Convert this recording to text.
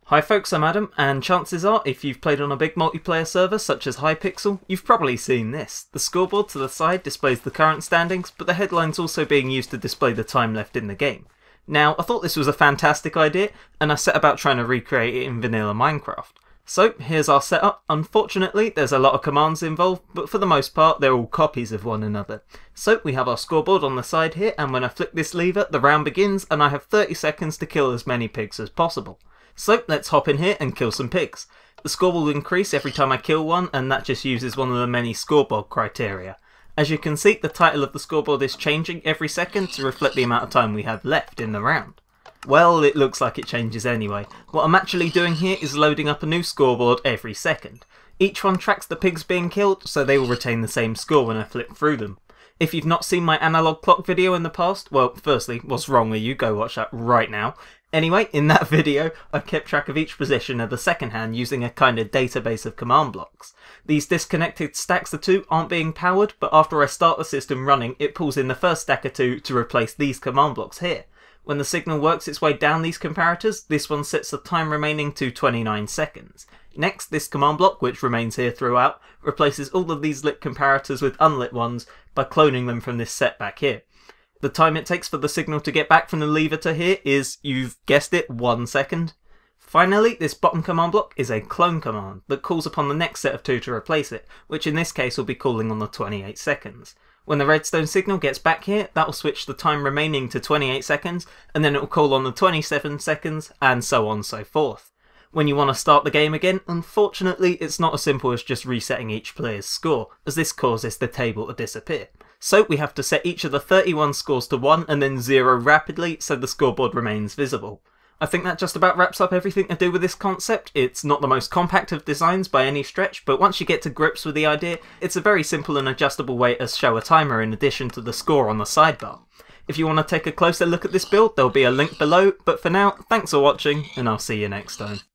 Hi folks, I'm Adam, and chances are, if you've played on a big multiplayer server such as Hypixel, you've probably seen this. The scoreboard to the side displays the current standings, but the headline's also being used to display the time left in the game. Now, I thought this was a fantastic idea, and I set about trying to recreate it in vanilla Minecraft. So, here's our setup. Unfortunately, there's a lot of commands involved, but for the most part, they're all copies of one another. So, we have our scoreboard on the side here, and when I flick this lever, the round begins, and I have 30 seconds to kill as many pigs as possible. So let's hop in here and kill some pigs. The score will increase every time I kill one, and that just uses one of the many scoreboard criteria. As you can see, the title of the scoreboard is changing every second to reflect the amount of time we have left in the round. Well, it looks like it changes anyway. What I'm actually doing here is loading up a new scoreboard every second. Each one tracks the pigs being killed, so they will retain the same score when I flip through them. If you've not seen my analog clock video in the past, well, firstly, what's wrong with you? Go watch that right now. Anyway, in that video, I kept track of each position of the second hand using a kind of database of command blocks. These disconnected stacks of two aren't being powered, but after I start the system running, it pulls in the first stack of two to replace these command blocks here. When the signal works its way down these comparators, this one sets the time remaining to 29 seconds. Next, this command block, which remains here throughout, replaces all of these lit comparators with unlit ones by cloning them from this set back here. The time it takes for the signal to get back from the lever to here is, you've guessed it, 1 second. Finally, this bottom command block is a clone command that calls upon the next set of two to replace it, which in this case will be calling on the 28 seconds. When the redstone signal gets back here, that will switch the time remaining to 28 seconds, and then it will call on the 27 seconds, and so on and so forth. When you want to start the game again, unfortunately it's not as simple as just resetting each player's score, as this causes the table to disappear. So we have to set each of the 31 scores to 1 and then 0 rapidly so the scoreboard remains visible. I think that just about wraps up everything to do with this concept. It's not the most compact of designs by any stretch, but once you get to grips with the idea, it's a very simple and adjustable way to show a timer in addition to the score on the sidebar. If you want to take a closer look at this build, there'll be a link below, but for now, thanks for watching, and I'll see you next time.